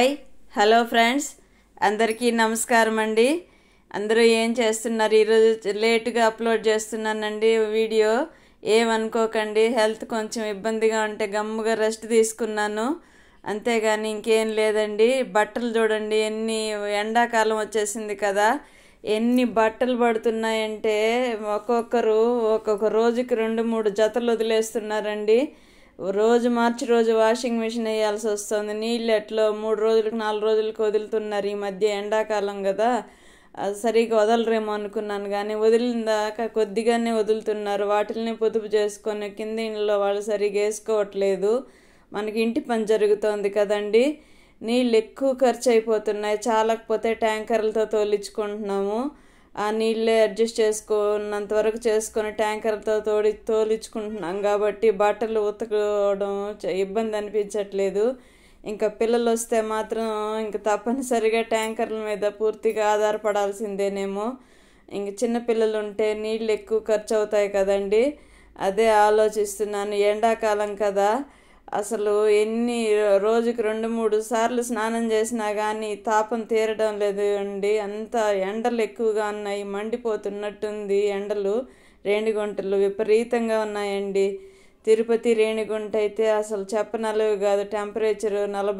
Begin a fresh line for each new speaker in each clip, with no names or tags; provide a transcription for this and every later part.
Hi hello friends, అందరికీ నమస్కారం అండి. అందరూ ఏం చేస్తున్నారు? ఈరోజు లేటుగా అప్లోడ్ చేస్తున్నానండి వీడియో. ఏమనుకోకండి, హెల్త్ కొంచెం ఇబ్బందిగా ఉంటే గమ్ముగా రెస్ట్ తీసుకున్నాను, అంతేగాని ఇంకేం లేదండి. బట్టలు చూడండి, ఎండాకాలం వచ్చేసింది కదా, ఎన్ని బట్టలు పడుతున్నాయంటే ఒక్కొక్కరు ఒక్కొక్క రోజుకి 2-3 జతలు వదిలేస్తున్నారండి. రోజు మార్చి రోజు వాషింగ్ మిషన్ వేయాల్సి వస్తుంది. నీళ్ళు ఎట్లో 3 రోజులకు 4 రోజులకు వదులుతున్నారు. ఈ మధ్య ఎండాకాలం కదా, అది సరిగ్గా వదలరేమో అనుకున్నాను, కానీ వదిలిన దాకా కొద్దిగానే వదులుతున్నారు. వాటిని పొదుపు చేసుకొని కింద ఇంట్లో వాళ్ళు సరిగ్గా వేసుకోవట్లేదు. మనకి ఇంటి పని జరుగుతోంది కదండి, నీళ్ళు ఎక్కువ ఖర్చు అయిపోతున్నాయి. చాలకపోతే ట్యాంకర్లతో తోలించుకుంటున్నాము. ఆ నీళ్ళే అడ్జస్ట్ చేసుకున్నంత వరకు చేసుకొని ట్యాంకర్తో తోలించుకుంటున్నాం కాబట్టి బట్టలు ఉతకడం ఇబ్బంది అనిపించట్లేదు. ఇంకా పిల్లలు వస్తే మాత్రం ఇంక తప్పనిసరిగా ట్యాంకర్ల మీద పూర్తిగా ఆధారపడాల్సిందేనేమో. ఇంక చిన్నపిల్లలు ఉంటే నీళ్ళు ఎక్కువ ఖర్చు అవుతాయి కదండి, అదే ఆలోచిస్తున్నాను. ఎండాకాలం కదా, అసలు రోజుకి 2-3 సార్లు స్నానం చేసినా కానీ తాపం తీరడం లేదు అండి. అంత ఎండలు ఎక్కువగా ఉన్నాయి, మండిపోతున్నట్టుంది ఎండలు. రేణిగుంటలు విపరీతంగా ఉన్నాయండి. తిరుపతి రేణిగుంట అయితే అసలు చెప్పనలేవు కాదు. టెంపరేచర్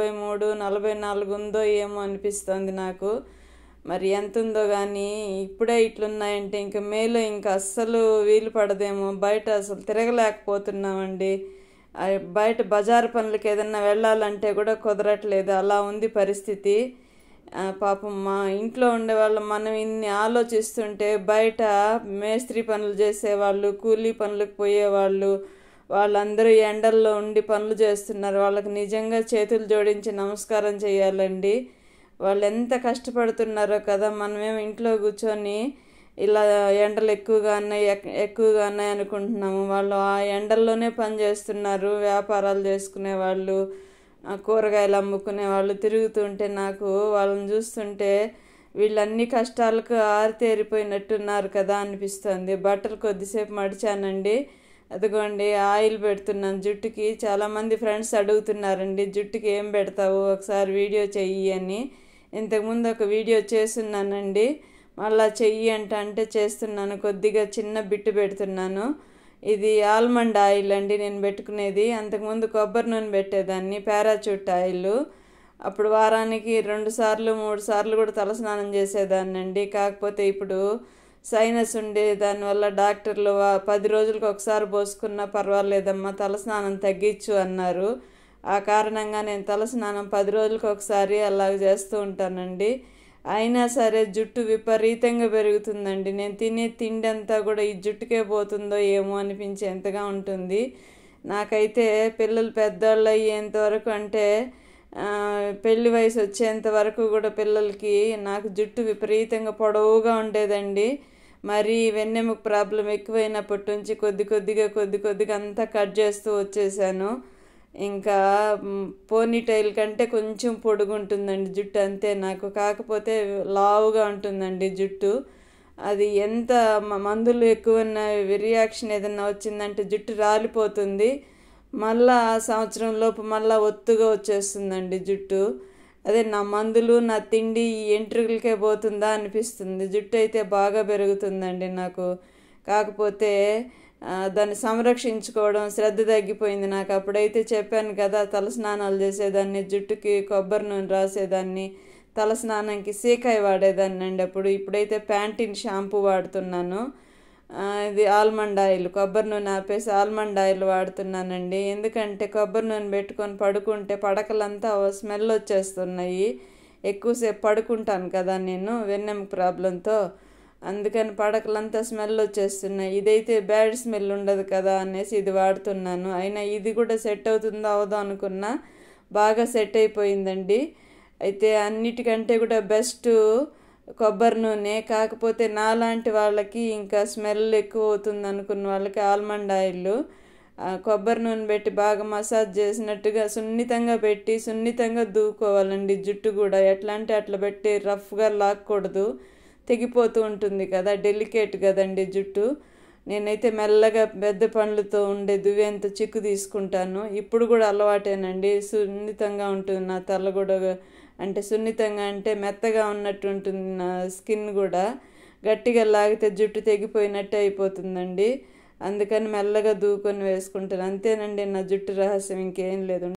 43-44 ఉందో ఏమో అనిపిస్తుంది నాకు. మరి ఎంత ఉందో కానీ ఇప్పుడే ఇట్లున్నాయంటే ఇంక మేలో ఇంకా అస్సలు వీలు పడదేమో. బయట అసలు తిరగలేకపోతున్నామండి. బయట బజారు పనులకి ఏదన్నా వెళ్ళాలంటే కూడా కుదరట్లేదు, అలా ఉంది పరిస్థితి. పాపం మా ఇంట్లో ఉండేవాళ్ళు మనం ఇన్ని ఆలోచిస్తుంటే బయట మేస్త్రి పనులు చేసేవాళ్ళు, కూలీ పనులకు పోయేవాళ్ళు, వాళ్ళందరూ ఎండల్లో ఉండి పనులు చేస్తున్నారు. వాళ్ళకి నిజంగా చేతులు జోడించి నమస్కారం చేయాలండి. వాళ్ళు ఎంత కష్టపడుతున్నారో కదా. మనమేమో ఇంట్లో కూర్చొని ఇలా ఎండలు ఎక్కువగా ఉన్నాయి అనుకుంటున్నాము. వాళ్ళు ఆ ఎండల్లోనే పని చేస్తున్నారు. వ్యాపారాలు చేసుకునే వాళ్ళు, కూరగాయలు అమ్ముకునే వాళ్ళు తిరుగుతుంటే నాకు వాళ్ళని చూస్తుంటే వీళ్ళన్ని కష్టాలకు ఆరితేరిపోయినట్టున్నారు కదా అనిపిస్తుంది. బట్టలు కొద్దిసేపు మడిచానండి, అదిగోండి ఆయిల్ పెడుతున్నాను జుట్టుకి. చాలామంది ఫ్రెండ్స్ అడుగుతున్నారండి, జుట్టుకి ఏం పెడతావు, ఒకసారి వీడియో చెయ్యి అని. ఇంతకుముందు ఒక వీడియో చేస్తున్నానండి, మళ్ళా చెయ్యి అంటే చేస్తున్నాను. కొద్దిగా చిన్న బిట్టు పెడుతున్నాను. ఇది ఆల్మండ్ ఆయిల్ అండి నేను పెట్టుకునేది. అంతకుముందు కొబ్బరి నూనె పెట్టేదాన్ని, పారాచూట్ ఆయిల్. అప్పుడు వారానికి 2-3 సార్లు కూడా తలస్నానం చేసేదాన్ని అండి. కాకపోతే ఇప్పుడు సైనస్ ఉండే దానివల్ల డాక్టర్లు 10 రోజులకు ఒకసారి పోసుకున్నా పర్వాలేదమ్మా, తలస్నానం తగ్గించు అన్నారు. ఆ కారణంగా నేను తలస్నానం 10 రోజులకు ఒకసారి అలాగ చేస్తూ ఉంటానండి. అయినా సరే జుట్టు విపరీతంగా పెరుగుతుందండి. నేను తినే తిండి అంతా కూడా ఈ జుట్టుకే పోతుందో ఏమో అనిపించేంతగా ఉంటుంది. నాకైతే పిల్లలు పెద్దవాళ్ళు అయ్యేంత వరకు, అంటే పెళ్లి వయసు వచ్చేంత వరకు కూడా పిల్లలకి నాకు జుట్టు విపరీతంగా పొడవుగా ఉండేదండి. మరి వెన్నెముక ప్రాబ్లం ఎక్కువైనప్పటి నుంచి కొద్ది కొద్దిగా అంతా కట్ చేస్తూ వచ్చేసాను. ఇంకా పోనీటైల్ కంటే కొంచెం పొడుగుంటుందండి జుట్టు, అంతే నాకు. కాకపోతే లావుగా ఉంటుందండి జుట్టు. అది ఎంత మందులు ఎక్కువ రియాక్షన్ ఏదన్నా వచ్చిందంటే జుట్టు రాలిపోతుంది. మళ్ళా సంవత్సరం లోపు మళ్ళా ఒత్తుగా వచ్చేస్తుందండి జుట్టు. అదే నా మందులు నా తిండి ఈ ఎంట్రుకలకే పోతుందా అనిపిస్తుంది. జుట్టు అయితే బాగా పెరుగుతుందండి నాకు. కాకపోతే దాన్ని సంరక్షించుకోవడం శ్రద్ధ తగ్గిపోయింది నాకు. అప్పుడైతే చెప్పాను కదా, తలస్నానాలు చేసేదాన్ని, జుట్టుకి కొబ్బరి నూనె రాసేదాన్ని, తలస్నానంకి సీకాయ వాడేదాన్ని అండి అప్పుడు. ఇప్పుడైతే ప్యాంటీన్ షాంపూ వాడుతున్నాను. ఇది ఆల్మండ్ ఆయిల్, కొబ్బరి నూనె ఆపేసి ఆల్మండ్ ఆయిల్ వాడుతున్నానండి. ఎందుకంటే కొబ్బరి నూనె పెట్టుకొని పడుకుంటే పడకలంతా స్మెల్ వచ్చేస్తున్నాయి. ఎక్కువసేపు పడుకుంటాను కదా నేను వెన్నెముక ప్రాబ్లంతో, అందుకని పడకలంతా స్మెల్ వచ్చేస్తున్నాయి. ఇదైతే బ్యాడ్ స్మెల్ ఉండదు కదా అనేసి ఇది వాడుతున్నాను. అయినా ఇది కూడా సెట్ అవుతుందో అవదో అనుకున్నా, బాగా సెట్ అయిపోయిందండి. అయితే అన్నిటికంటే కూడా బెస్ట్ కొబ్బరి నూనె. కాకపోతే నాలాంటి వాళ్ళకి ఇంకా స్మెల్ ఎక్కువ అవుతుంది అనుకున్న వాళ్ళకి ఆల్మండ్ ఆయిల్, కొబ్బరి నూనె పెట్టి బాగా మసాజ్ చేసినట్టుగా సున్నితంగా పెట్టి సున్నితంగా దూకోవాలండి జుట్టు కూడా. ఎట్లా అంటే అట్లా పెట్టి రఫ్గా లాక్కూడదు, తెగిపోతూ ఉంటుంది కదా, డెలికేట్ కదండి జుట్టు. నేనైతే మెల్లగా పెద్ద పండ్లతో ఉండే దువ్వెంత చిక్కు తీసుకుంటాను. ఇప్పుడు కూడా అలవాటేనండి, సున్నితంగా ఉంటుంది నా తల కూడా. అంటే సున్నితంగా అంటే మెత్తగా ఉన్నట్టు ఉంటుంది నా స్కిన్ కూడా. గట్టిగా లాగితే జుట్టు తెగిపోయినట్టే అయిపోతుందండి. అందుకని మెల్లగా దూకొని వేసుకుంటాను. అంతేనండి నా జుట్టు రహస్యం, ఇంకేం లేదు.